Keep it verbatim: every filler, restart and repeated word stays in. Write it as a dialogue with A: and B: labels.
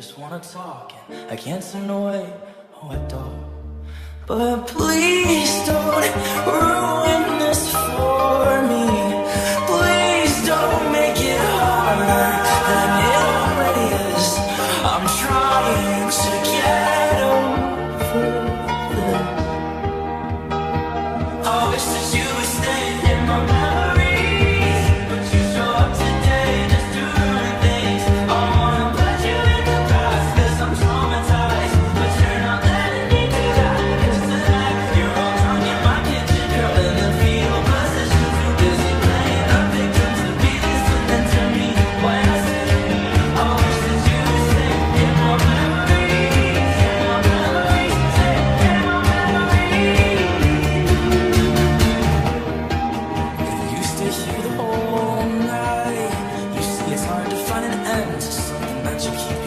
A: just wanna talk, and I can't turn away. Oh, I don't. But please don't ruin this for me. Please don't make it harder than it already is. I'm trying to get over this. I wish that you would stay in my memories, but you show up today just to ruin things. I wanna put you in the past, cause I'm traumatized, but you're not letting me do that. Cause tonight, you're all drunk in my kitchen, girl, in the fetal position, too busy playing a victim to be listening to me when I say, I wish that you would stay in my memories, in my memories, stay in my memories. You stay here the whole night. You see it's hard to find an end to something that you keep